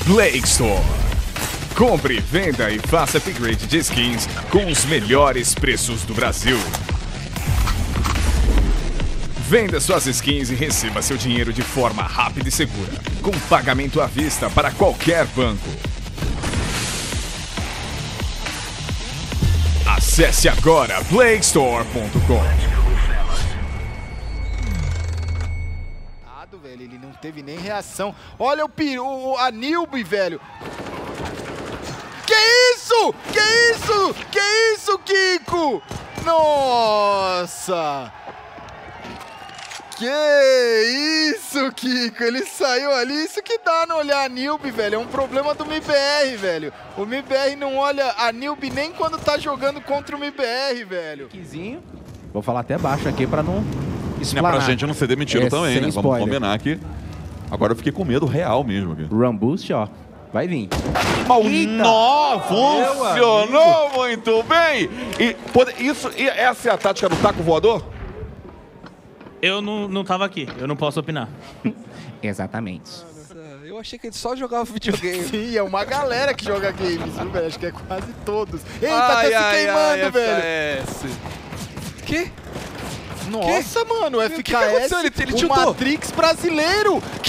Play Store. Compre, venda e faça upgrade de skins com os melhores preços do Brasil. Venda suas skins e receba seu dinheiro de forma rápida e segura, com pagamento à vista para qualquer banco. Acesse agora playstore.com. Velho, ele não teve nem reação. Olha a Nilby, velho. Que isso? Que isso? Que isso, Kiko? Nossa! Que isso, Kiko? Ele saiu ali. Isso que dá não olhar a Nilby, velho. É um problema do MIBR, velho. O MIBR não olha a Nilby nem quando tá jogando contra o MIBR, velho. Vou falar até baixo aqui pra não Não é pra gente não ser demitido também, né? Vamos combinar aqui. Agora eu fiquei com medo real mesmo aqui. Run Boost, ó. Vai vir. Nó, funcionou muito bem! E essa é a tática do taco voador? Eu não tava aqui, eu não posso opinar. Exatamente. Eu achei que ele só jogava videogame. Sim, é uma galera que joga games, viu, velho? Acho que é quase todos. Eita, tá se queimando, velho. Que? Nossa, mano, o FKS, que aconteceu? Ele o tiltou. Matrix brasileiro. Que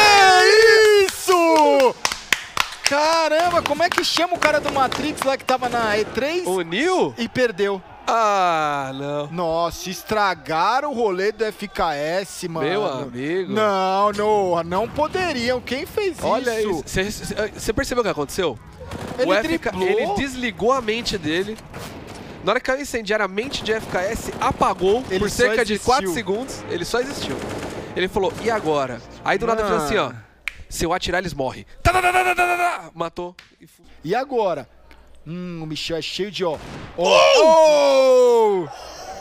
isso? Caramba, como é que chama o cara do Matrix lá que tava na E3? O Neo? E perdeu. Ah, não. Nossa, estragaram o rolê do FKS, mano. Meu amigo. Não poderiam. Quem fez Olha isso? Você percebeu o que aconteceu? Ele driblou? Ele desligou a mente dele. Na hora que caiu incendiário, a mente de FKS apagou por cerca de 4 segundos. Ele só existiu. Ele falou, e agora? Aí do nada ele falou assim, ó. Se eu atirar, eles morrem. Matou. E agora? O Michel é cheio de ó. Oh!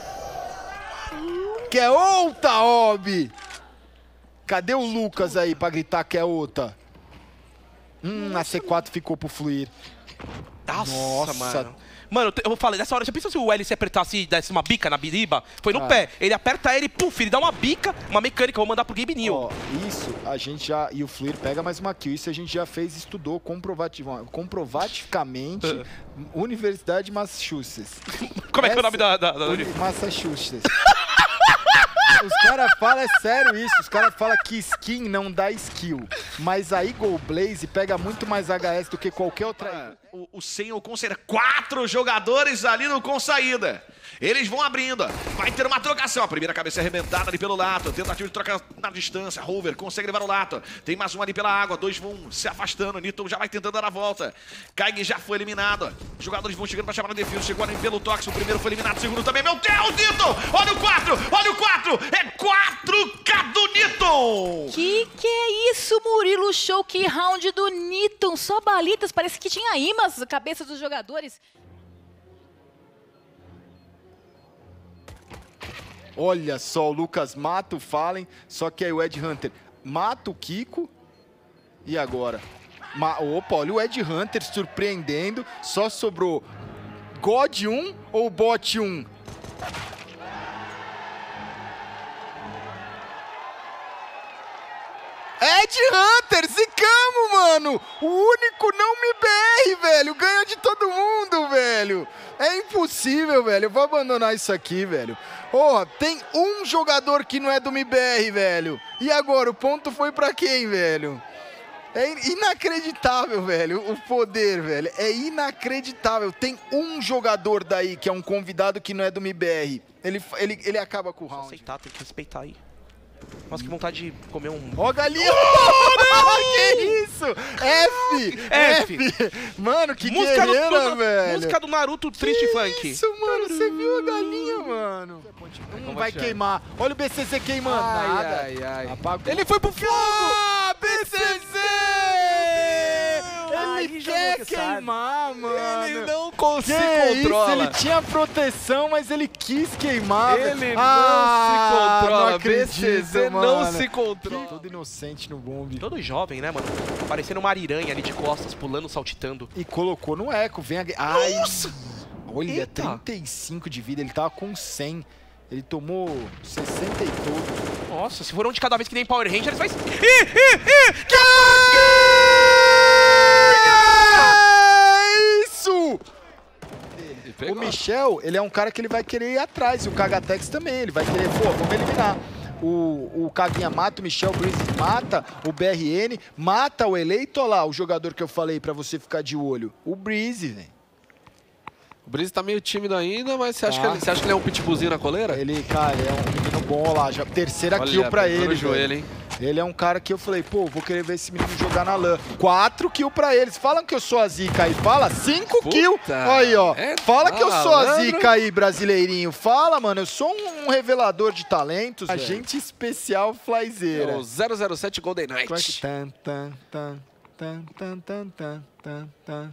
Que é outra, Obi! Cadê o Lucas aí pra gritar que é outra? A C4 ficou pro Fluir. Nossa, mano. Mano, eu falei, nessa hora, já pensou se o L se apertasse e desse uma bica na biriba? Foi no pé. Ele aperta ele, puf, ele dá uma bica, uma mecânica, eu vou mandar pro Gabe New. Ó, isso a gente já... E o Fluir pega mais uma kill. Isso a gente já fez, estudou comprovativamente. Universidade de Massachusetts. Como é que é o nome da Massachusetts. Os caras falam, é sério isso, os caras falam que skin não dá skill, mas a Eagle Blaze pega muito mais HS do que qualquer outra. O Senhor considera 4 jogadores ali no com saída. Eles vão abrindo, vai ter uma trocação. A primeira cabeça arrebentada ali pelo Lato, tentativa de troca na distância. Rover consegue levar o Lato, tem mais um ali pela água, 2 vão se afastando. Nito já vai tentando dar a volta. Kaig já foi eliminado. Os jogadores vão chegando para chamar no defesa. Chegou ali pelo Tox, o primeiro foi eliminado, o segundo também. Meu Deus, Nito! Olha o 4! Olha o 4! É 4K do Nito! Que é isso, Murilo Show? Que round do Nito! Só balitas, parece que tinha imãs na cabeça dos jogadores. Olha só, o Lucas mata o Fallen, só que aí o Ed Hunter mata o Kiko. E agora? Opa, olha o Ed Hunter surpreendendo. Só sobrou God 1 ou Bot 1? Ed Hunter, zicamos, mano! O único não MIBR, velho! Ganha de todo mundo, velho! É impossível, velho! Eu vou abandonar isso aqui, velho! Porra, tem um jogador que não é do MIBR, velho! E agora, o ponto foi pra quem, velho? É inacreditável, velho, o poder, velho. É inacreditável. Tem um jogador daí que é um convidado que não é do MIBR. Ele acaba com o round. Aceitar, tem que respeitar aí. Nossa, que vontade de comer um... Ó, galinha! Que isso? F! Mano, que música guerreira, velho! Música do Naruto Triste Funk. Isso, mano, você viu a galinha, mano? Não vai queimar. Olha o BCZ queimando. Nada. Apagou. Ele foi pro fogo! Ah, BCZ! Ele quer queimar, mano. Ele não se Isso? controla. Ele tinha proteção, mas ele quis queimar. Ele não se controla. Não acredito, BCZ mano. não se controla. Todo inocente no bombe. Todo jovem, né, mano? Parecendo uma ariranha ali de costas, pulando, saltitando. E colocou no eco. Vem a... Ai, nossa! Olha, Eita. 35 de vida. Ele tava com 100. Ele tomou 60 e todo. Nossa, se for um de cada vez que nem Power Rangers, vai... Michel, ele é um cara que ele vai querer ir atrás. E o Kagatex também, ele vai querer, pô, vamos eliminar. O Caguinha mata, o Michel, o Breeze mata, o BRN, mata o Eleito, olha lá, o jogador que eu falei pra você ficar de olho. O Breeze, velho. O Breeze tá meio tímido ainda, mas você acha que ele é um pitbullzinho na coleira? Ele, cara, é um menino bom, olha lá, já terceira kill pra ele, joelho, hein? Ele é um cara que eu falei, pô, vou querer ver esse menino jogar na LAN. 4 kills pra eles. Falam que eu sou a zica aí. Fala, 5 kills. Aí, ó. Fala que eu sou a zica aí, brasileirinho. Fala, mano. Eu sou um revelador de talentos. Agente especial Flyzeira. É o 007 Golden Knight. Como é que... Tan, tan, tan, tan, tan, tan, tan, tan, tan.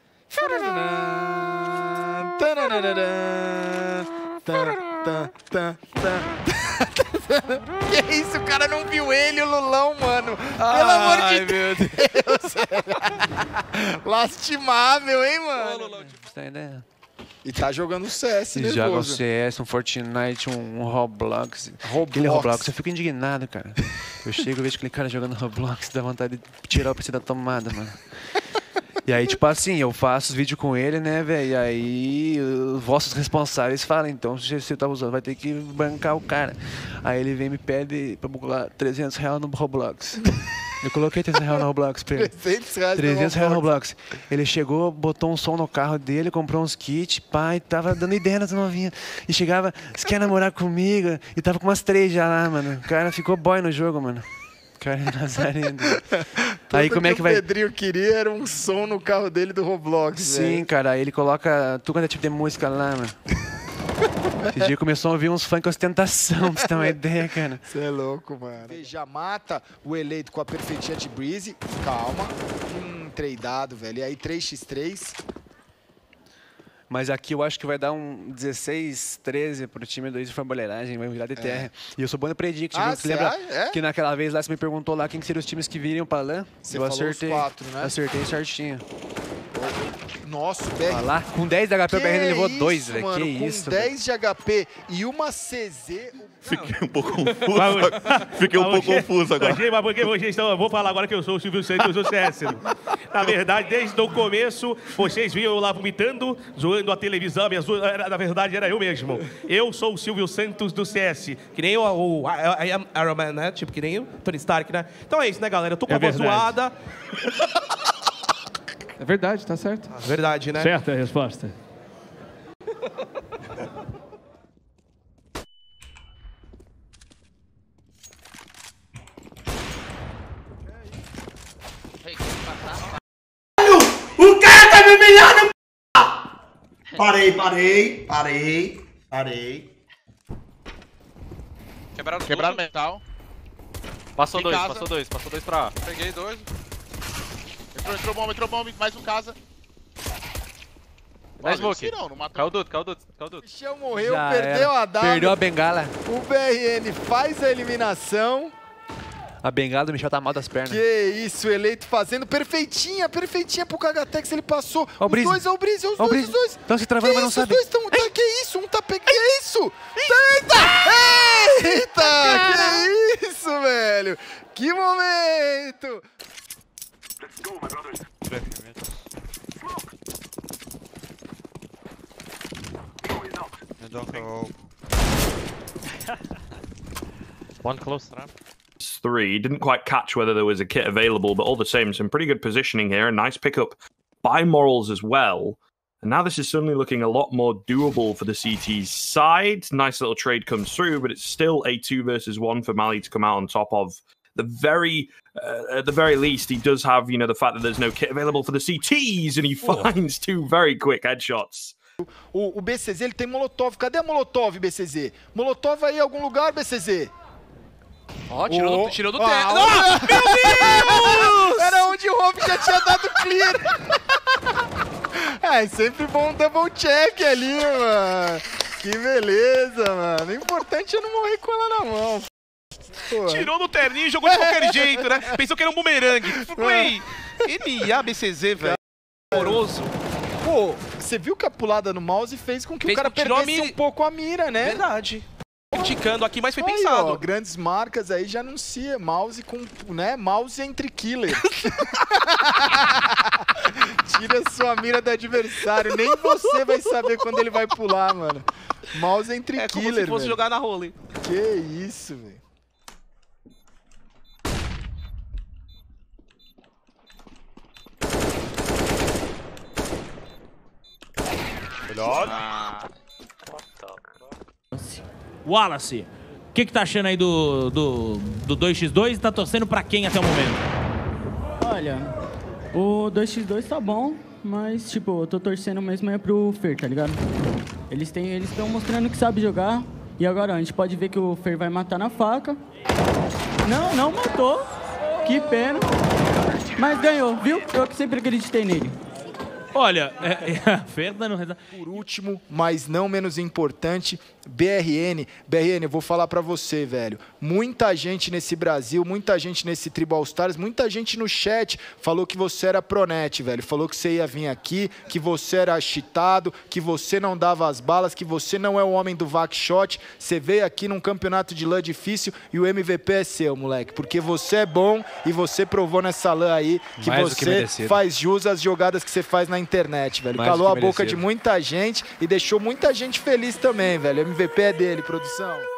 Que isso, o cara não viu ele, o Lulão, mano. Pelo amor de Deus. Lastimável, hein, mano. E tá jogando CS, nervoso. Joga um CS, um Fortnite, um Roblox. Aquele Roblox, eu fico indignado, cara. Eu chego e vejo aquele cara jogando Roblox, dá vontade de tirar o PC da tomada, mano. E aí, tipo assim, eu faço os vídeos com ele, né, velho? E aí, os vossos responsáveis falam, então, se você tá usando, vai ter que bancar o cara. Aí ele vem e me pede pra botar 300 reais no Roblox. Eu coloquei 300 reais no Roblox pra ele. 300 reais no Roblox. Ele chegou, botou um som no carro dele, comprou uns kits, pai, tava dando ideia nas novinhas. E chegava, você quer namorar comigo? E tava com umas 3 já lá, mano. O cara ficou boy no jogo, mano. Cara Nazareno. Aí como é que vai... O Pedrinho queria era um som no carro dele do Roblox. Sim, velho. cara, aí ele coloca tudo quanto é tipo de música lá, mano. Esse dia começou a ouvir uns funk ostentação, pra você ter uma ideia, cara. Você é louco, mano. Já mata o Eleito com a perfeitinha de Breeze. Calma. Tradeado, velho. E aí 3x3. Mas aqui eu acho que vai dar um 16-13 pro time do Easy Famboleiragem, vai virar de terra. E eu sou bom no predict, viu? Você lembra que naquela vez lá você me perguntou lá quem que seriam os times que viriam pra LAN? Você falou acertei. Os 4, né? Acertei certinho. Nossa, o BR... Olha lá, com 10 de HP o BR levou 2, velho. Que isso, com 10 de HP e uma CZ... Fiquei um pouco confuso. Fiquei um pouco confuso agora. Mas porque vocês estão... Eu vou falar agora que eu sou o Silvio Santos do CS. Na verdade, desde o começo, vocês vinham lá vomitando, zoando a televisão. Na verdade, era eu mesmo. Eu sou o Silvio Santos do CS. Que nem o Iron Man, né? Tipo, que nem o Tony Stark, né? Então é isso, né, galera? Eu tô com a voz zoada. É verdade, tá certo. Verdade, né? Certa a resposta. O cara tá me humilhando! Parei. Quebraram metal. Passou dois pra... Peguei 2. Entrou bomba, mais um casa. Mais smoke. Não matou. Caiu o Dude. Michel morreu, perdeu a W. Perdeu a bengala. O BRN faz a eliminação. A bengala do Michel tá mal das pernas. Que isso, Eleito fazendo perfeitinha pro Kagatex, ele passou. Ó, os dois, os dois. Estão se travando, mas não sabem. Os dois estão... Que isso? Um tá pegando... Que isso? Eita! Que isso, velho? Que momento! Let's go, my brothers. One close trap. 3. Didn't quite catch whether there was a kit available, but all the same, some pretty good positioning here. A nice pickup by Morals as well. And now this is suddenly looking a lot more doable for the CT's side. Nice little trade comes through, but it's still a 2 versus 1 for Mali to come out on top of. At the very least, he does have, you know, the fact that there's no kit available for the CTs, and he finds 2 very quick headshots. O BCZ, ele tem Molotov. Cadê a Molotov, BCZ? Molotov aí em algum lugar, BCZ? Ó, tirou do teto. Meu Deus! Era onde o Hope já tinha dado clear. É sempre bom um double check ali, mano. Que beleza, mano. O importante é não morrer com ela na mão. Pô. Tirou no terninho e jogou de qualquer jeito, né? Pensou que era um bumerangue. Foi ABCZ, velho. Horroroso. Pô, você viu que a pulada no mouse fez com que o cara perdesse um pouco a mira, né? Verdade. Criticando aqui, mas foi aí, pensado. Ó, grandes marcas aí já anuncia mouse com, né, mouse entre killer. Tira sua mira do adversário. Nem você vai saber quando ele vai pular, mano. Mouse entre killer, como se fosse velho. jogar na rola, hein? Que isso, velho. Wallace, o que tá achando aí do 2x2 e tá torcendo pra quem até o momento? Olha, o 2x2 tá bom, mas, tipo, eu tô torcendo mesmo é pro Fer, tá ligado? Eles estão mostrando que sabe jogar, e agora a gente pode ver que o Fer vai matar na faca. Não matou, que pena, mas ganhou, viu? Eu que sempre acreditei nele. Olha, a Fer dando resultado. Por último, mas não menos importante, BRN. BRN, eu vou falar pra você, velho. Muita gente nesse Brasil, muita gente nesse Tribal Stars, muita gente no chat falou que você era Pronet, velho. Falou que você ia vir aqui, que você era cheatado, que você não dava as balas, que você não é o homem do Vackshot. Você veio aqui num campeonato de LAN difícil e o MVP é seu, moleque. Porque você é bom e você provou nessa LAN aí que Mais você faz jus às jogadas que você faz na internet, velho. Calou a boca de muita gente e deixou muita gente feliz também, velho. O MVP é dele, produção.